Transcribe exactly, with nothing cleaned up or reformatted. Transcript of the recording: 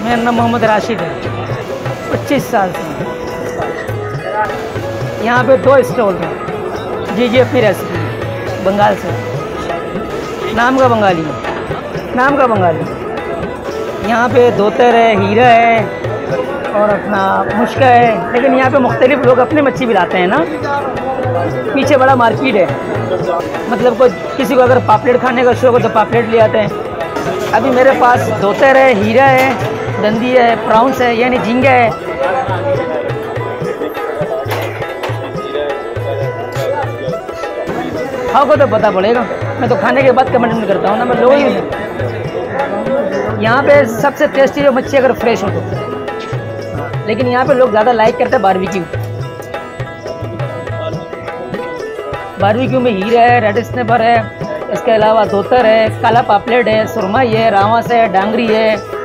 मेरा नाम मोहम्मद राशिद है, पच्चीस साल से। यहाँ पे दो स्टॉल हैं, जी जी अपनी रेसिपी बंगाल से, नाम का बंगाली नाम का बंगाली। यहाँ पे धोतर है, हीरा है और अपना मुश्का है, लेकिन यहाँ पे मुख्तलिफ लोग अपनी मच्छी भी लाते हैं ना। पीछे बड़ा मार्केट है, मतलब कोई किसी को अगर पापलेट खाने का शौक हो तो पापलेट ले आते हैं। अभी मेरे पास धोतर है, हीरा है, दंदी है, प्राउंस है यानी झींगा है। खाओ को तो पता पड़ेगा, मैं तो खाने के बाद कमेंट करता हूँ ना, मैं लोगों ही। यहाँ पे सबसे टेस्टी जो मच्छी अगर फ्रेश हो तो, लेकिन यहाँ पे लोग ज़्यादा लाइक करते हैं बारबेक्यू। बारबेक्यू में हीरा है, रेड स्नैपर है, इसके अलावा धोतर है, काला पापलेट है, सुरमई है, रावस है, डांगरी है।